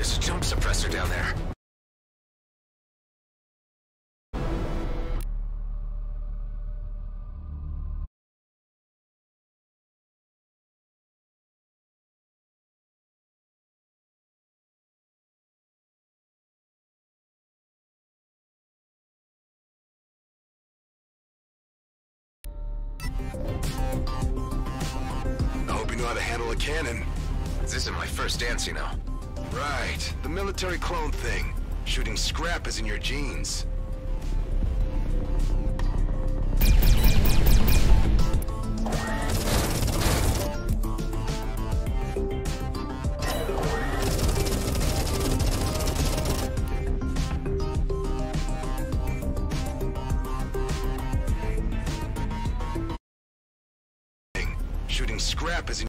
There's a jump suppressor down there. I hope you know how to handle a cannon. This isn't my first dance, you know. Right, the military clone thing. Shooting scrap is in your genes. Shooting scrap is in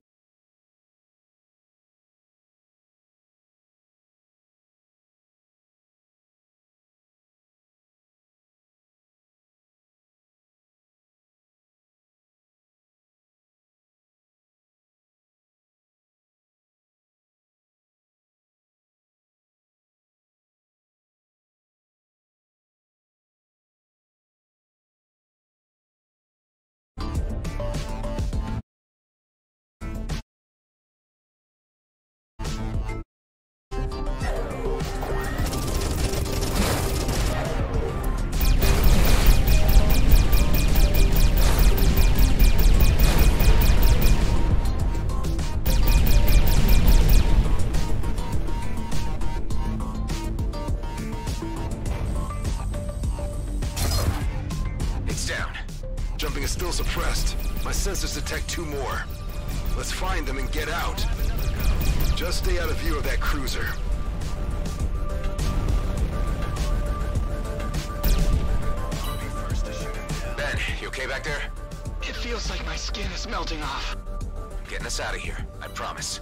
down. Jumping is still suppressed. My sensors detect 2 more. Let's find them and get out. Just stay out of view of that cruiser. Ben, you okay back there? It feels like my skin is melting off. I'm getting us out of here, I promise.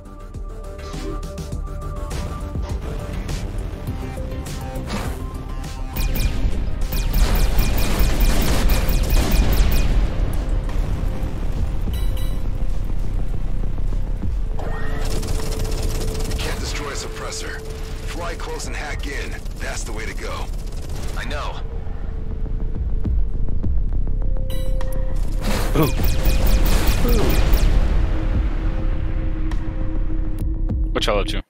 Suppressor. Fly close and hack in. That's the way to go. I know. Ooh. What y'all up to?